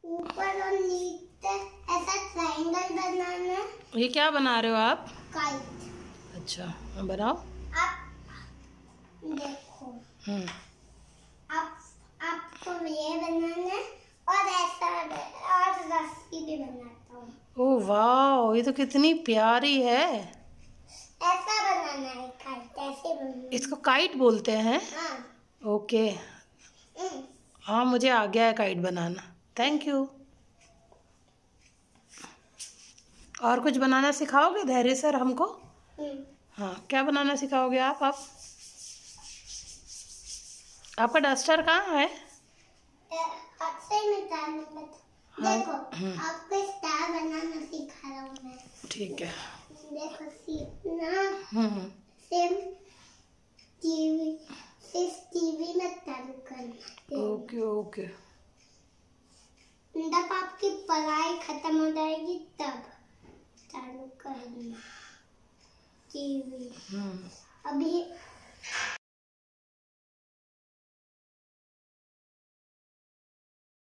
ऊपर और नीचे ऐसा ट्रायंगल बनाना है। ये क्या बना रहे हो आप? काइट। अच्छा, बनाओ। आप देखो। आपको ये बनाना है और ऐसा और रस्सी भी बनाता हूँ। ओह वाह, ये तो कितनी प्यारी है। ऐसा बनाना है काइट, ऐसे बनाना। इसको काइट बोलते हैं? हाँ। ओके। हाँ, मुझे आ गया है काइट बनाना। Thank you. और कुछ बनाना सिखाओगे धैर्य सर हमको? हाँ, क्या बनाना सिखाओगे आप? आपका डस्टर कहाँ है? हाँ, देखो, आपको स्टार बनाना सिखा रहा हूँ मैं। ठीक है। देखो सीखना। सिर्फ टीवी में चालू करना। Okay okay. जब आपकी पढ़ाई खत्म हो जाएगी तब चालू करना टीवी। अभी